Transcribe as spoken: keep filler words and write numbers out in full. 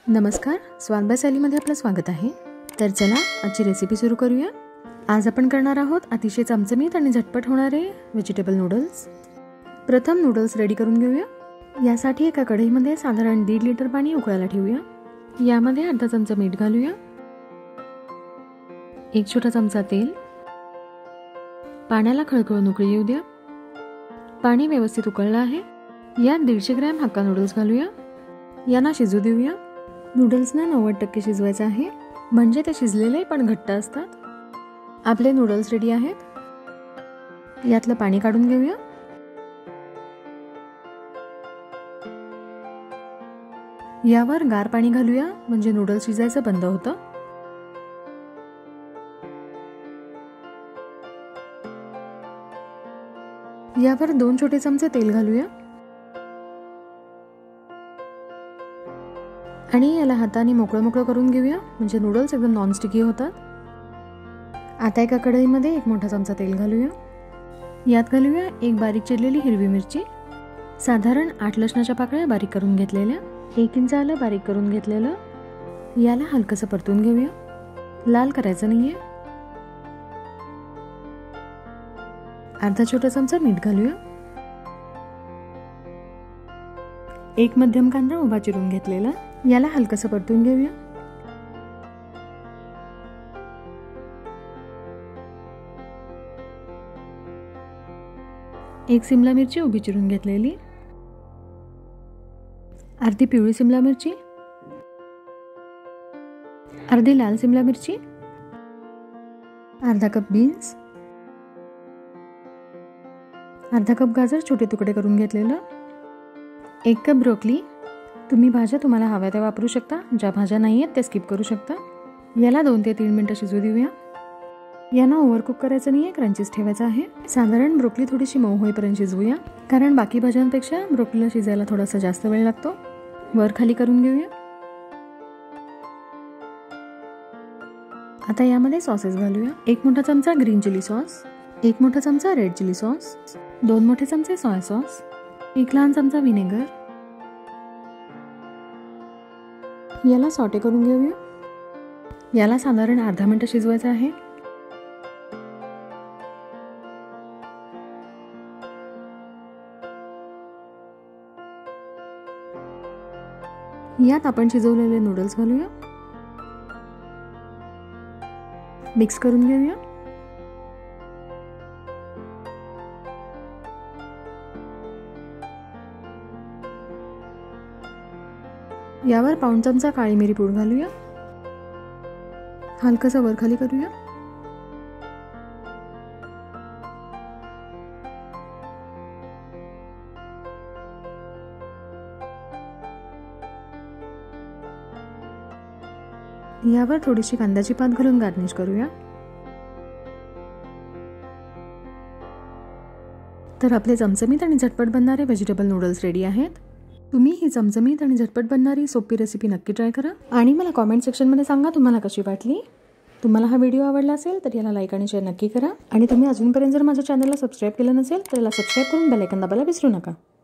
नमस्कार, स्वाद बाय सॅलीमध्ये आपलं स्वागत आहे। तर चला आजची रेसिपी सुरू करूया। आज आपण करणार आहोत अतिशय चमचमीत आणि झटपट होणारे व्हेजिटेबल नूडल्स। प्रथम नूडल्स रेडी करून घेऊया। यासाठी एका कढईमध्ये साधारण दीड लिटर पाणी उकळायला ठेवूया। यामध्ये अर्धा चमचा मीठ घालूया, एक छोटा चमचा तेल। पाण्याला खळखळून उकळी येऊ द्या। पाणी व्यवस्थित उकळलं आहे। यात दीडशे ग्रॅम हक्का नूडल्स घालूया। यांना शिजू देऊया। नूडल्सना नव्वद टक्के शिजवायचं आहे, म्हणजे ते शिजलेले पण घट्ट असतात। आपले नूडल्स रेडी आहेत। यातलं पाणी काढून घेऊया। यावर गार पाणी घालूया, म्हणजे नूडल्स शिजायचं बंद होतं। यावर दोन छोटे चमचे तेल घालूया आणि याला हाताने मोकळं मोकळं करून घेऊया, म्हणजे नूडल्स एकदम नॉन स्टिकी होतात। आता एका कढईमध्ये एक मोठा चमचा तेल घालूया। यात घालूया एक बारीक चिरलेली हिरवी मिरची, साधारण आठ लसणाच्या पाकळ्या बारीक करून घेतलेल्या, एक इंच आलं बारीक करून घेतलेलं। याला हलकसं परतून घेऊया, लाल करायचं नाहीये। अर्धा छोटा चमचा मीठ घालूया। एक मध्यम कांदा उभा चिरून घेतलेला, याला हलकसं परतून घेऊया। एक सिमला मिरची उभी चिरून घेतलेली, अर्धी पिवळी सिमला मिरची, अर्धी लाल सिमला मिरची, अर्धा कप बीन्स, अर्धा कप गाजर छोटे तुकडे करून घेतलेलं, एक कप ब्रोकली। तुम्ही भाज्या तुम्हाला हव्या त्या वापरू शकता, ज्या भाज्या नाही आहेत त्या स्किप करू शकता। याला दोन ते तीन मिनिटं शिजू देऊया। यांना ओव्हरकुक करायचं नाही आहे, क्रंचीस ठेवायचं आहे। साधारण ब्रोकली थोडीशी मऊ होईपर्यंत शिजवूया, कारण बाकी भाज्यांपेक्षा ब्रोकलीला शिजायला थोडासा जास्त वेळ लागतो। वर खाली करून घेऊया। आता यामध्ये सॉसेस घालूया। एक मोठा चमचा ग्रीन चिली सॉस, एक मोठा चमचा रेड चिली सॉस, दोन मोठे चमचे सोया सॉस, एक लहान चमचा व्हिनेगर। याला सॉटे करून घेऊया। याला साधारण अर्धा मिनिट शिजवायचं आहे। यात आपण शिजवलेले नूडल्स घालूया, मिक्स करून घेऊया। यावर पाऊण चमचा काळी मिरी पूड घालूया, हलकसं वर खाली करूया। यावर थोडीशी कांद्याची पात घालून गार्निश करूया। तर आपले चमचमीत आणि झटपट बनणारे व्हेजिटेबल नूडल्स रेडी आहेत। तुम्ही ही चमचमीत आणि झटपट बनणारी सोपी रेसिपी नक्की ट्राय करा आणि मला कमेंट सेक्शनमध्ये सांगा तुम्हाला कशी वाटली। तुम्हाला हा व्हिडिओ आवडला असेल तर याला लाईक आणि शेअर नक्की करा, आणि तुम्ही अजूनपर्यंत जर माझ्या चॅनलला सबस्क्राईब केलं नसेल तर याला सबस्क्राईब करून बेल आयकॉन दाबायला विसरू नका।